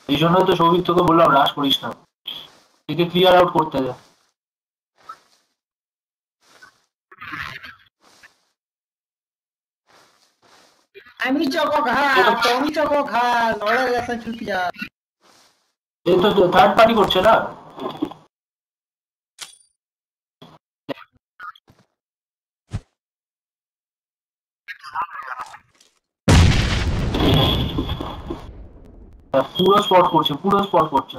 এই জন্যই তো সৌভিক তোকে বললাম রাশ করিস না, একে ক্লিয়ার আউট করতে দে। আমি চকো ঘা তুমি চকো ঘা লড়ে গেছে চুপিয়া। এই তো থার্ড পার্টি করছে না। পুরো স্পট করছে, পুরো স্পট করছে।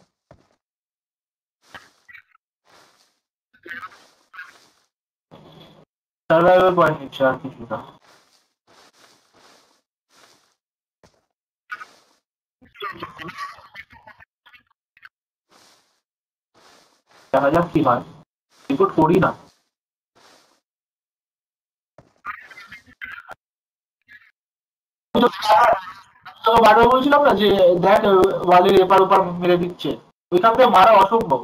সার্ভাইভাল পয়েন্ট নিচ্ছে আর কিছু না। দেখা যাক কি হয়, রিপোর্ট করি না। তো বারবার বলছিলাম না যে দেখ ওয়ালের এপার ওপার মেরে দিচ্ছে, ওইখান থেকে মারা অসম্ভব।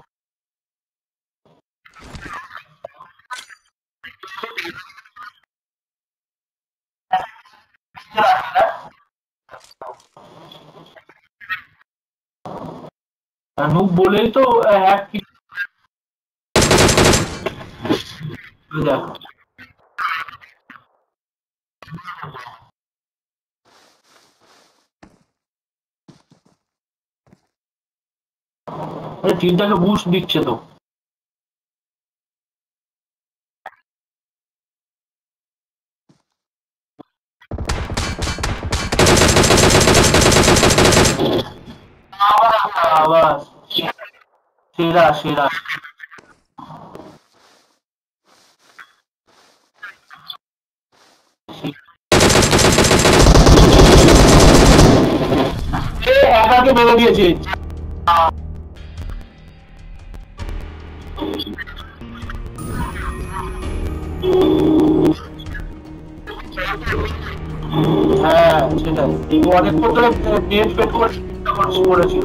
নুক বলেই তো এক দেখ টিমটাকে বুস্ট দিচ্ছে তো। আবার সেরা সেরা। একাকে মেরে দিয়েছে। হ্যাঁ সেটাই, অনেকক্ষণ ধরে নেট পেট করেছিল।